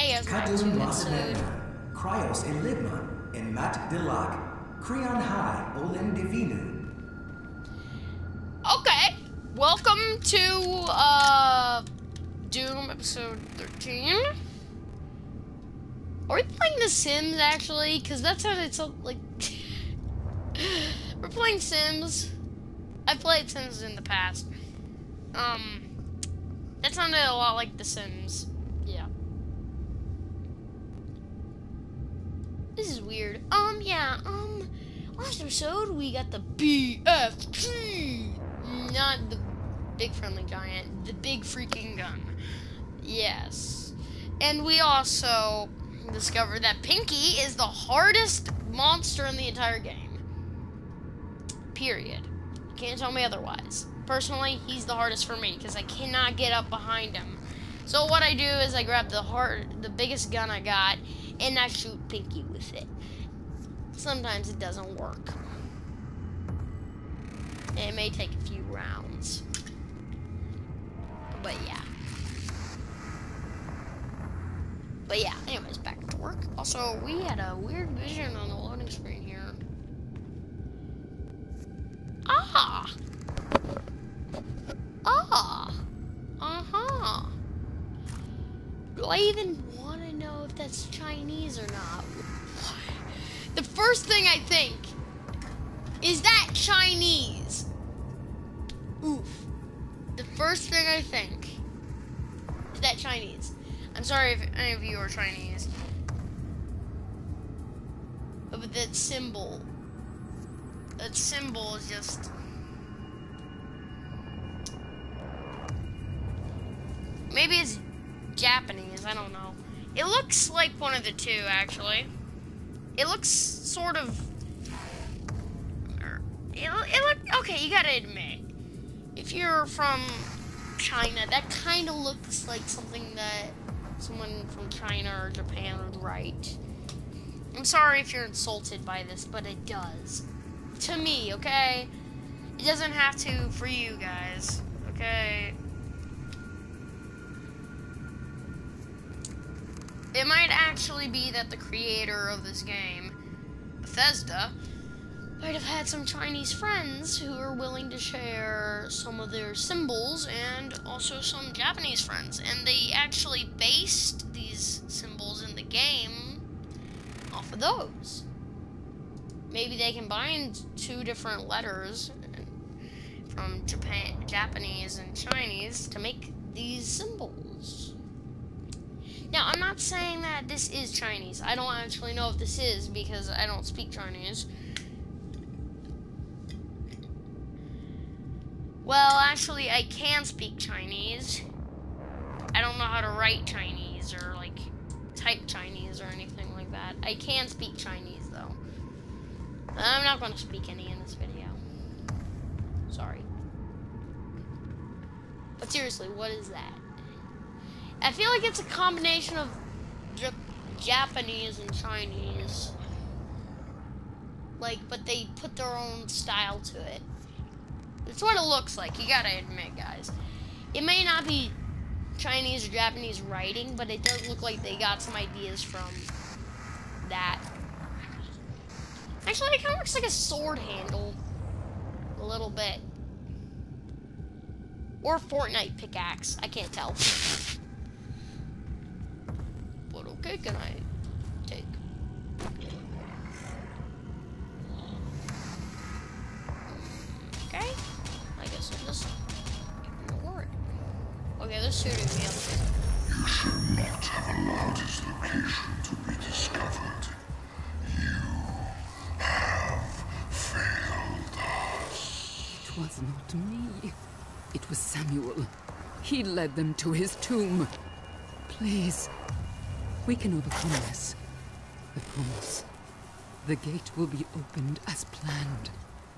Hey, as Kadun Masanena, Cryos Enigma, and Mat Dilak, Creon High, Olin Divinu. Okay, welcome to Doom episode 13. Are we playing The Sims actually? Because that sounded so like we're playing Sims. I've played Sims in the past. That sounded a lot like The Sims. Yeah. This is weird. Last episode we got the BFG. Not the big friendly giant, the big freaking gun. Yes. And we also discovered that Pinky is the hardest monster in the entire game. Period. You can't tell me otherwise. Personally, he's the hardest for me because I cannot get up behind him. So what I do is I grab the biggest gun I got and I shoot Pinky with it. Sometimes it doesn't work. It may take a few rounds. But yeah, anyways, back to work. Also, we had a weird vision on the loading screen here. Do I even want to know if that's Chinese or not? The first thing I think is that Chinese. Oof. The first thing I think is that Chinese. I'm sorry if any of you are Chinese. But that symbol is just... Maybe it's Japanese, I don't know. It looks like one of the two, actually. It looks sort of... Okay, you gotta admit. If you're from China, that kind of looks like something that someone from China or Japan would write. I'm sorry if you're insulted by this, but it does. To me, okay? It doesn't have to for you guys, okay? It might actually be that the creator of this game, Bethesda, might have had some Chinese friends who are willing to share some of their symbols and also some Japanese friends. And they actually based these symbols in the game off of those. Maybe they combined two different letters from Japanese and Chinese to make these symbols. Now, I'm not saying that this is Chinese. I don't actually know if this is because I don't speak Chinese. Well, actually, I can speak Chinese. I don't know how to write Chinese or, like, type Chinese or anything like that. I can speak Chinese, though. I'm not going to speak any in this video. Sorry. But seriously, what is that? I feel like it's a combination of Japanese and Chinese. Like, but they put their own style to it. It's what it looks like, you gotta admit, guys. It may not be Chinese or Japanese writing, but it does look like they got some ideas from that. Actually, it kind of looks like a sword handle. A little bit. Or a Fortnite pickaxe, I can't tell. What okay can I take? Okay. I guess I'll just ignore it. Okay, they're shooting me up here. You should not have allowed his location to be discovered. You have failed us. It was not me. It was Samuel. He led them to his tomb. Please, we can overcome this. I promise. The gate will be opened as planned.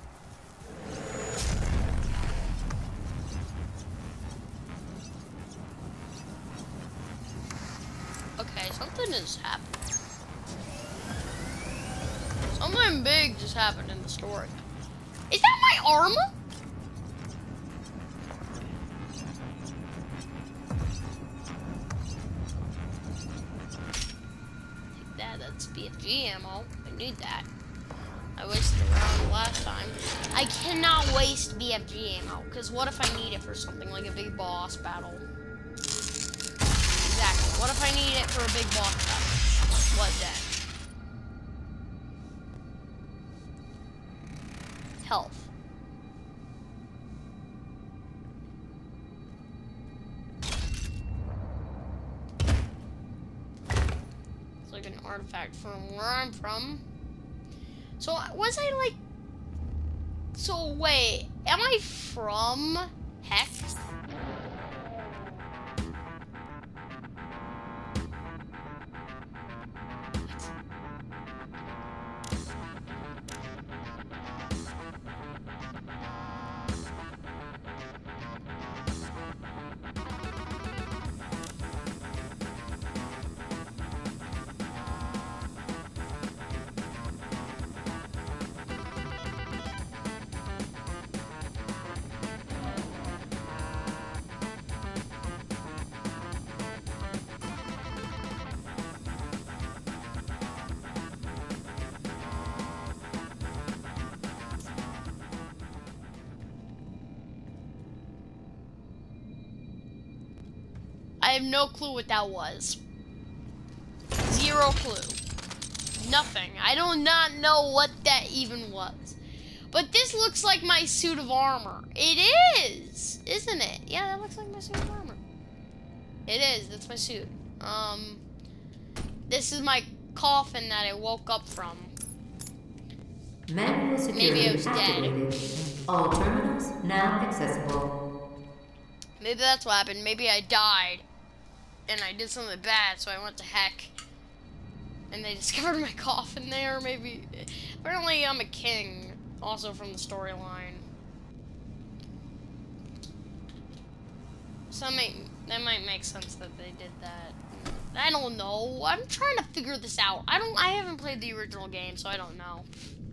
Okay, something is happening. Something big just happened in the story. Is that my armor? It's BFG ammo. I need that. I wasted a round last time. I cannot waste BFG ammo, because what if I need it for something like a big boss battle? Exactly. What if I need it for a big boss battle? What then? Health. It's like an artifact from where I'm from. So was I like? So wait, am I from Hex? I have no clue what that was. Zero clue. Nothing. I do not know what that even was. But this looks like my suit of armor. It is, isn't it? Yeah, that looks like my suit of armor. It is. That's my suit. This is my coffin that I woke up from. Manual security Maybe I was dead. activated. All terminals now accessible. Maybe that's what happened. Maybe I died. And I did something bad, so I went to heck. And they discovered my coffin there, maybe. Apparently I'm a king, also from the storyline. So that might make sense that they did that. I don't know. I'm trying to figure this out. I haven't played the original game, so I don't know.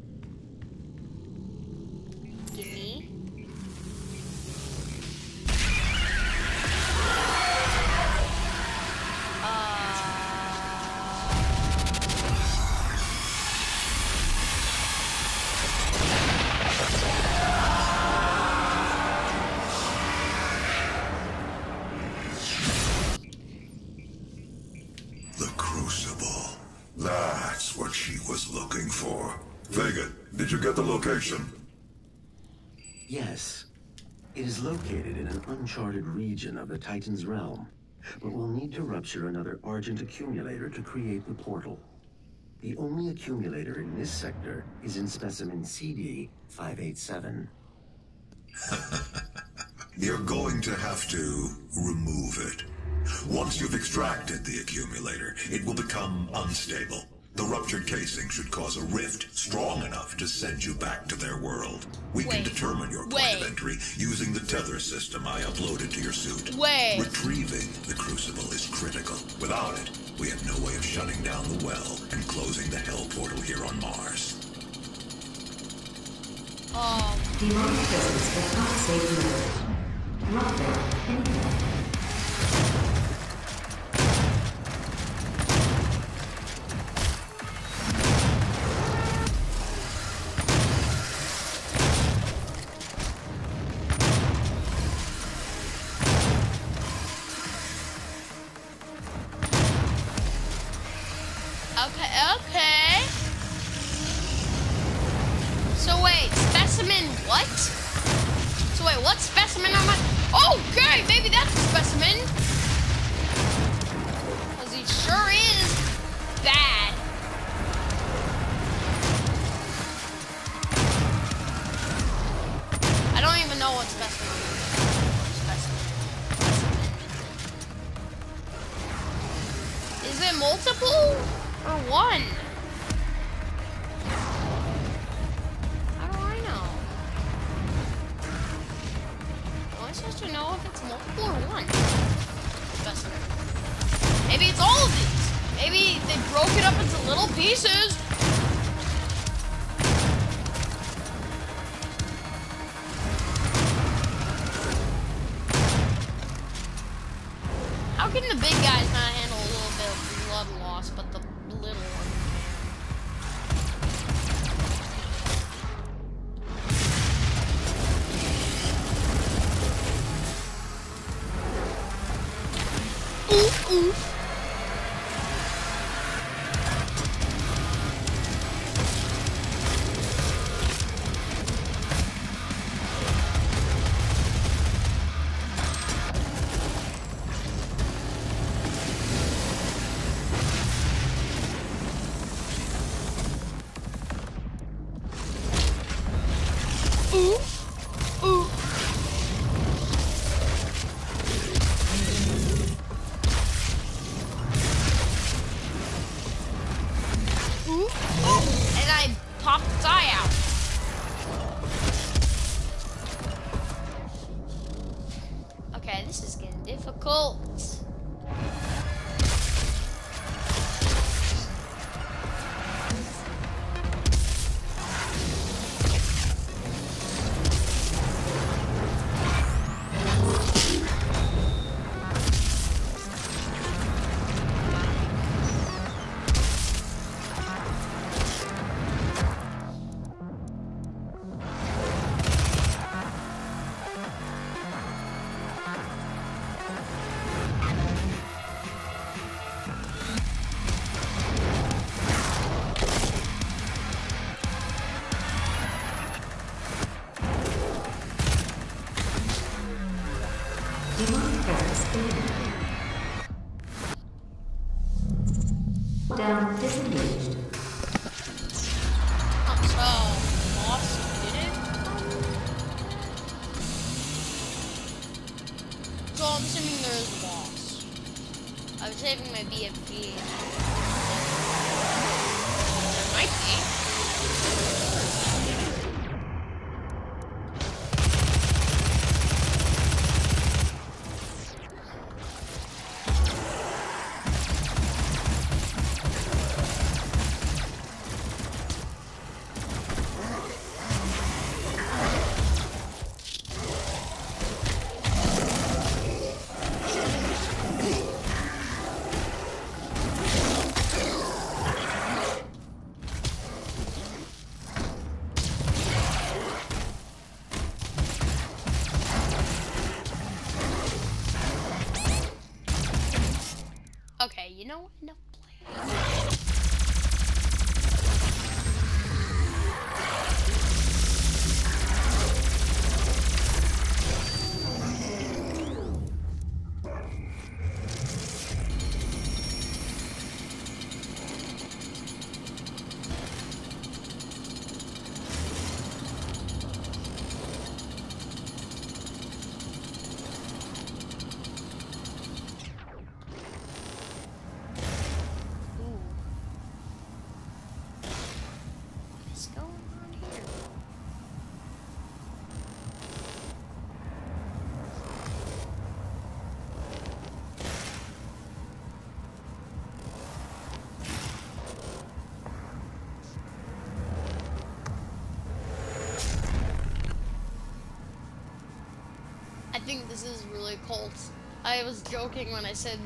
Gimme. That's what she was looking for. Vega, did you get the location? Yes. It is located in an uncharted region of the Titan's realm, but we'll need to rupture another Argent accumulator to create the portal. The only accumulator in this sector is in specimen CD-587. You're going to have to remove it. Once you've extracted the accumulator, it will become unstable. The ruptured casing should cause a rift strong enough to send you back to their world. We can determine your point of entry using the tether system I uploaded to your suit. Retrieving the crucible is critical. Without it, we have no way of shutting down the well and closing the hell portal here on Mars. Demonic presence does not save mode. Not there. Anything. Okay. So wait, specimen what? So wait, what specimen am I? Okay, maybe that's a specimen. Because he sure is bad. I don't even know what specimen is. Is it multiple? Or one? How do I know? Am I supposed to know if it's multiple or one? Specimen. Maybe it's all of these. Maybe they broke it up into little pieces. How can the big guys not handle a little bit of blood loss, but the little one? Oof. Oof. Oof. Ooh, oh, and I popped its eye out. Okay, this is getting difficult. Demonic presence eliminated. Down disengaged. So, lost, did it? So I'm assuming there is a boss. I was saving my BFG. There might be. Okay, you know what? Enough playing. What's going on here? I think this is really cold. I was joking when I said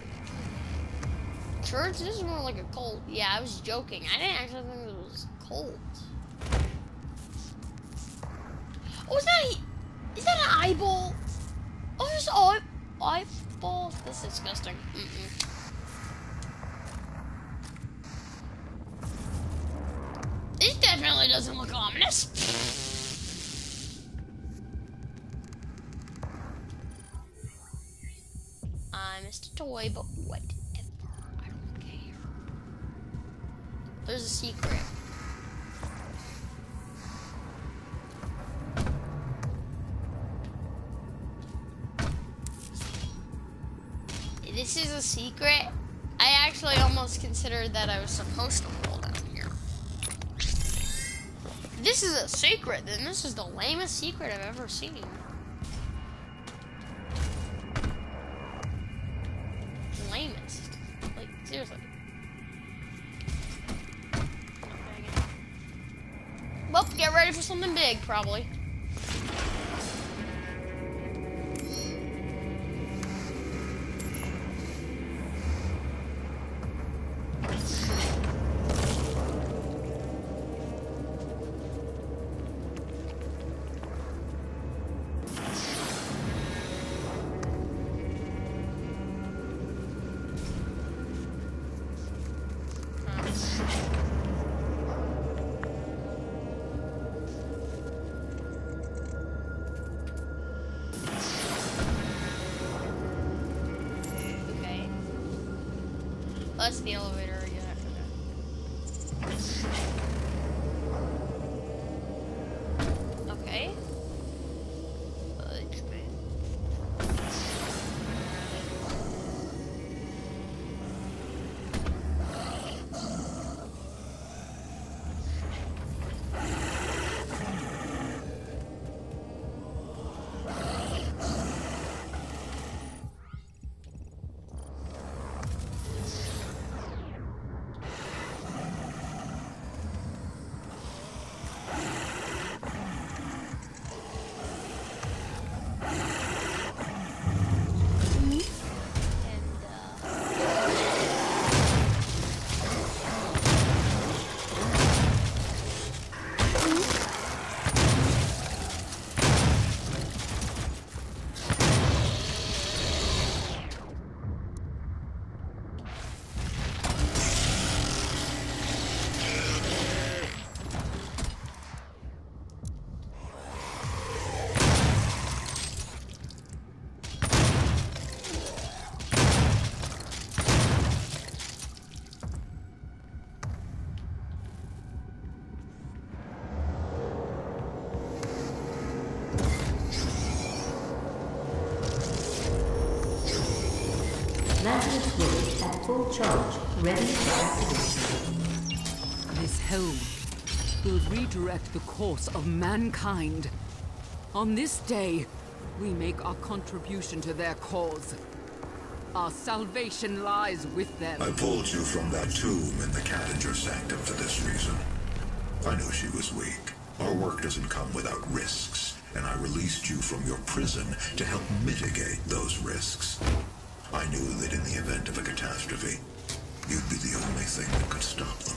church. This is more like a cult. Yeah, I was joking. I didn't actually think it was cold. Oh, is that an eyeball? Oh, there's eyeballs. That's disgusting. This definitely doesn't look ominous. I missed a toy, but whatever. I don't care. There's a secret. This is a secret. I actually almost considered that I was supposed to fall down here. This is a secret, then this is the lamest secret I've ever seen. Lamest. Like, seriously. Well, get ready for something big, probably. that's the elevator again. I forgot. Okay. Lazarus Village at full charge, ready for activation. This helm will redirect the course of mankind. On this day, we make our contribution to their cause. Our salvation lies with them. I pulled you from that tomb in the Cadanger Sanctum for this reason. I knew she was weak. Our work doesn't come without risks, and I released you from your prison to help mitigate those risks. I knew that in the event of a catastrophe, you'd be the only thing that could stop them.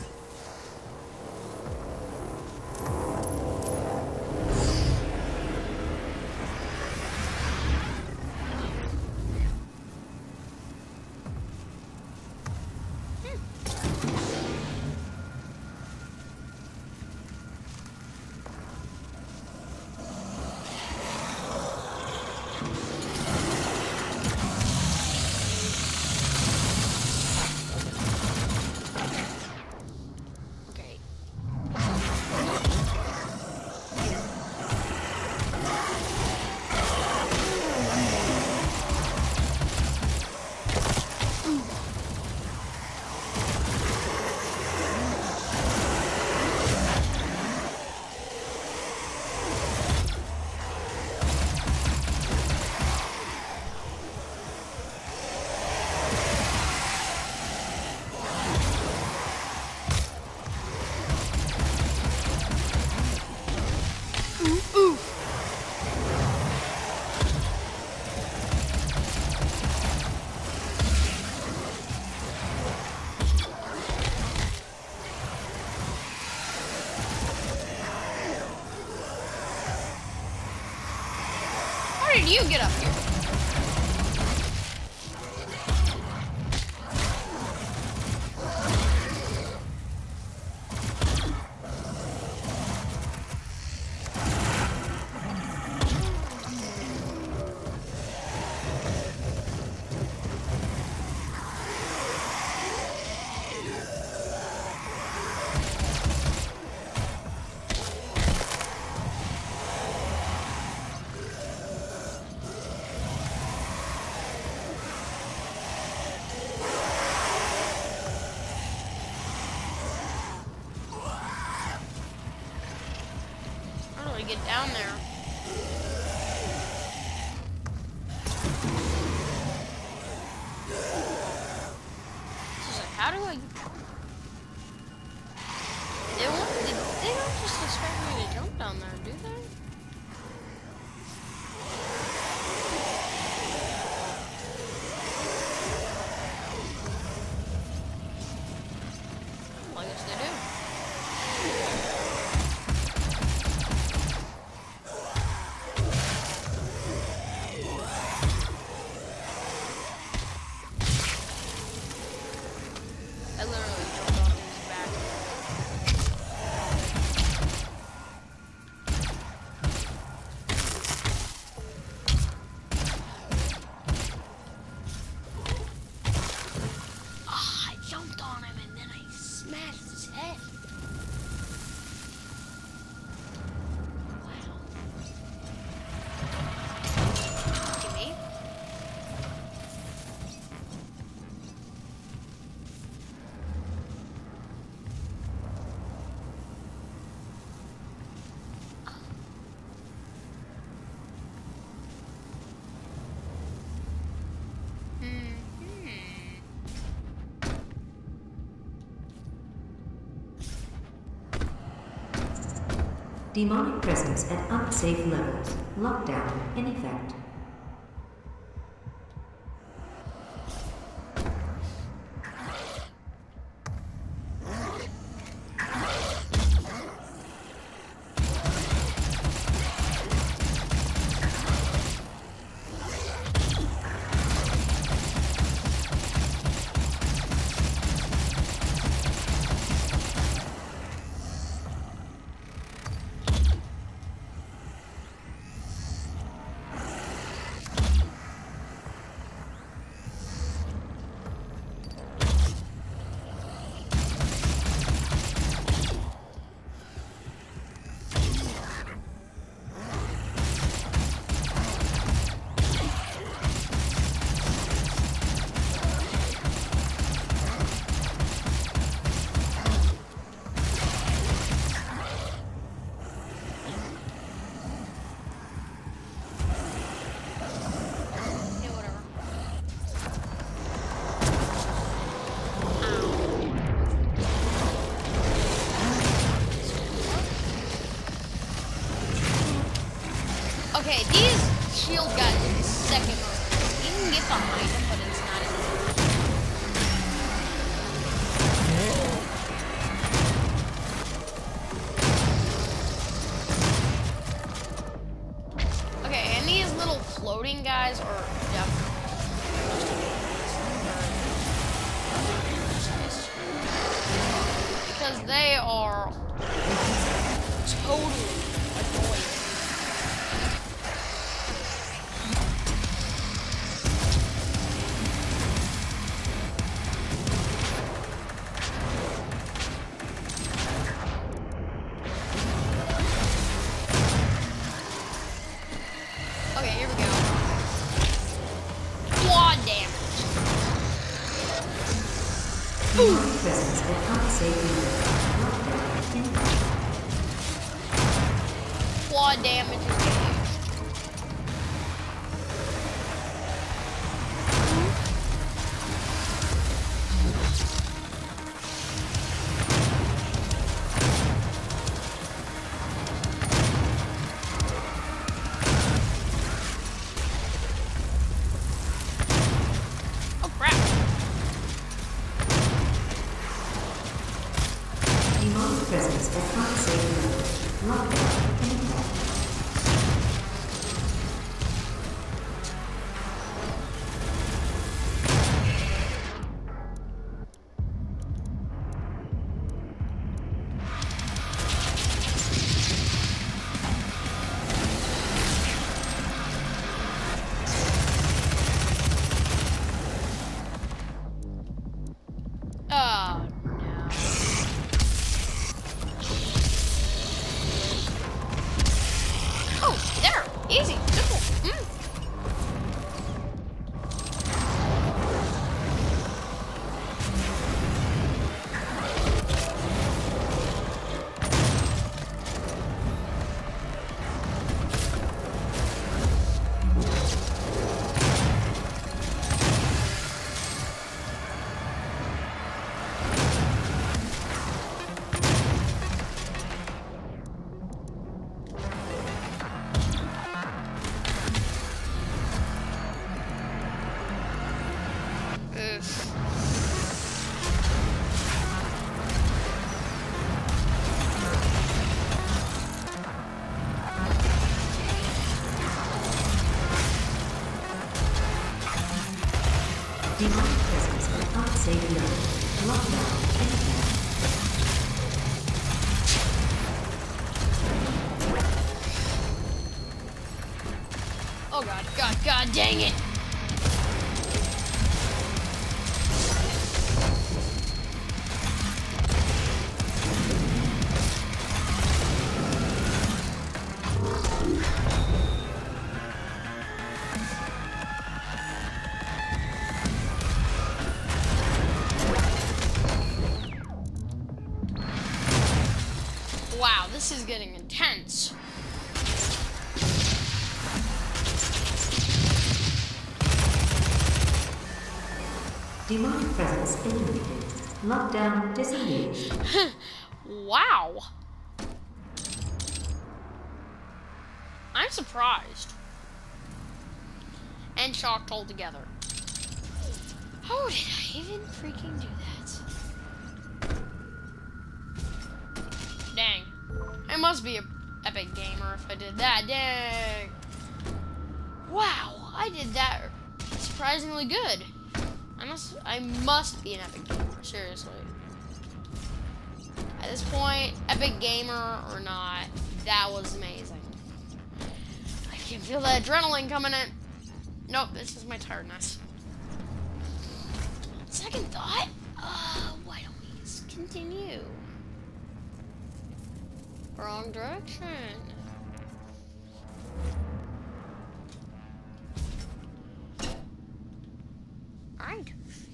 How did you get up here? Get down there. This is like, how do I? They don't just expect me to jump down there, do they? Well, I guess they do. I literally Demonic presence at unsafe levels. Lockdown in effect. Okay, these shield guys are the second most. You can get behind them, but it's not easy. Okay, and these little floating guys are definitely because they are totally annoying. Presence at unsafe levels. Quad damage engaged. Oh crap. Demonic presence at unsafe levels. Lockdown in effect. Oh no. Oh, there! Easy, simple. Demonic presence at unsafe levels. Lockdown in effect. Oh god dang it! Wow, this is getting intense. Demonic presence eliminated. Lockdown disengaged. Wow. I'm surprised. And shocked altogether. How did I even freaking do that? Dang. I must be an epic gamer if I did that. Dang. Wow, I did that surprisingly good. I must be an epic gamer, seriously. At this point, epic gamer or not, that was amazing. I can feel the adrenaline coming in. Nope, this is my tiredness. Second thought, why don't we just continue? Wrong direction. Alright.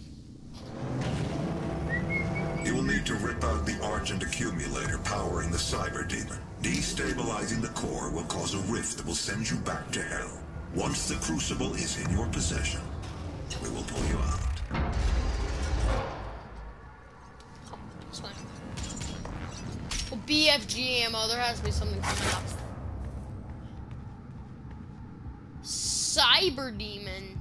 You will need to rip out the Argent accumulator powering the Cyber Demon. Destabilizing the core will cause a rift that will send you back to Hell. Once the Crucible is in your possession, we will pull you out. This way. Oh, BFG ammo. There has to be something coming up. Cyber Demon.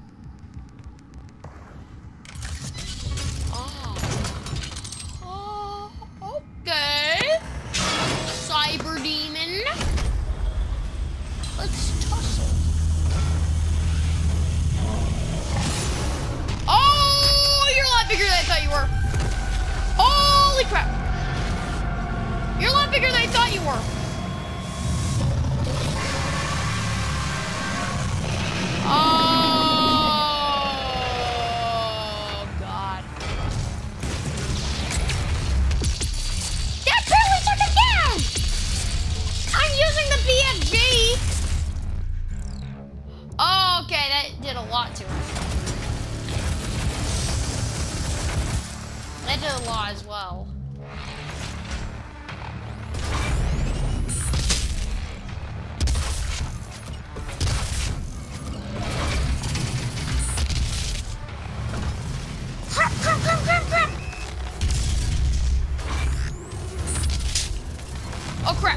Okay. Cyber Demon. Let's tussle. Oh, you're a lot bigger than I thought you were. Holy crap. You're a lot bigger than I thought you were. Oh, God. That barely took it down! I'm using the BFG! Oh, okay, that did a lot to her. That did a lot as well. Crap, crap, crap, crap, crap! Oh, crap.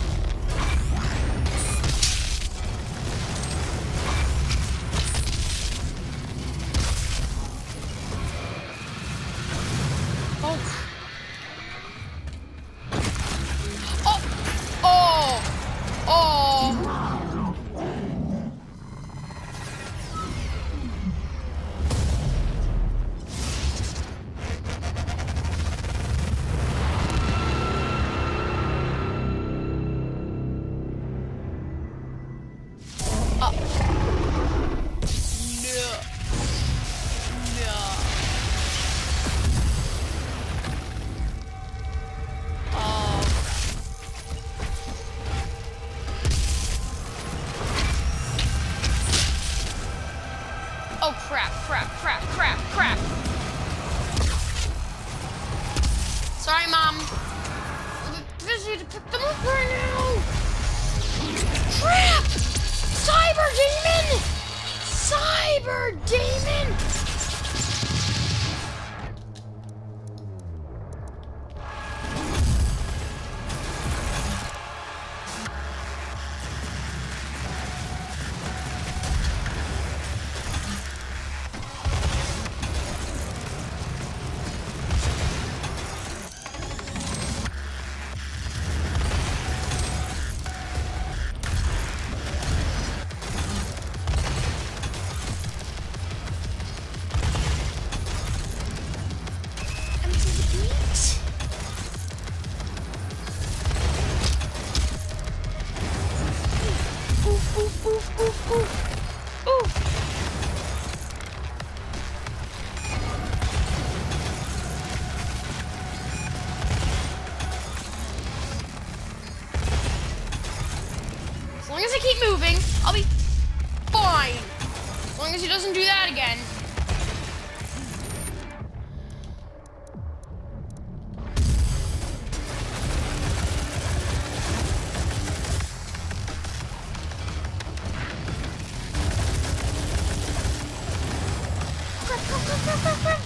Oh. Oh. Oh. Oh. Oh, crap, crap, crap, crap, crap. Sorry, Mom. I'm busy to pick them up right now. Crap! Cyber Demon! Cyber Demon! As long as I keep moving, I'll be fine. As long as he doesn't do that again. Crap, crap, crap, crap, crap, crap.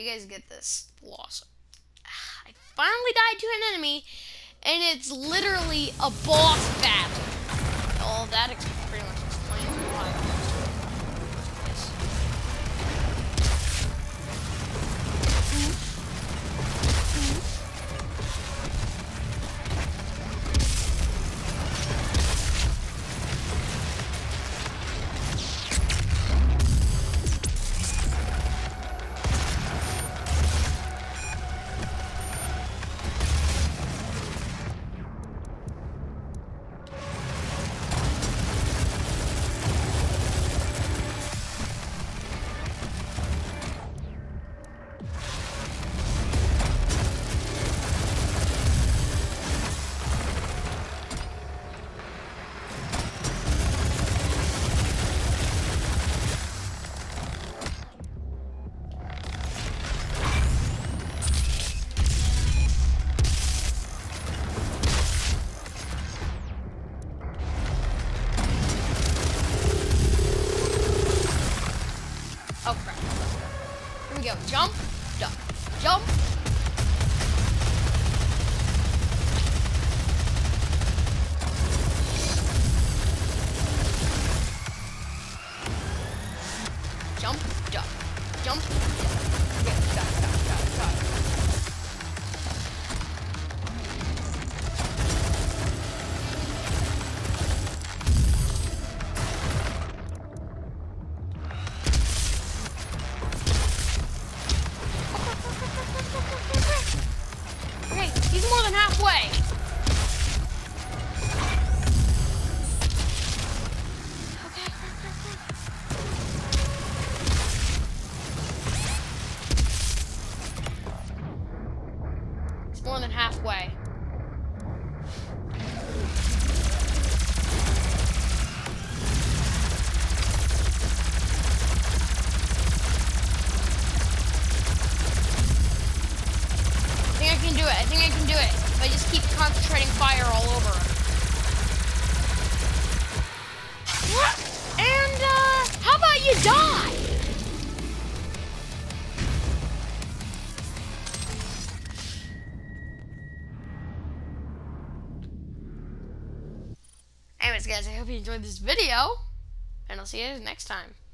guys get this loss. I finally died to an enemy, and it's literally a boss battle. All that pretty much explains why. Yes. Oh crap. Here we go. Jump, duck, jump. Jump, duck, jump, duck. Okay, got it. Okay, he's more than halfway. Okay, It's more than halfway. I think I can do it if I just keep concentrating fire all over him. And, how about you die? Anyways, guys, I hope you enjoyed this video, and I'll see you guys next time.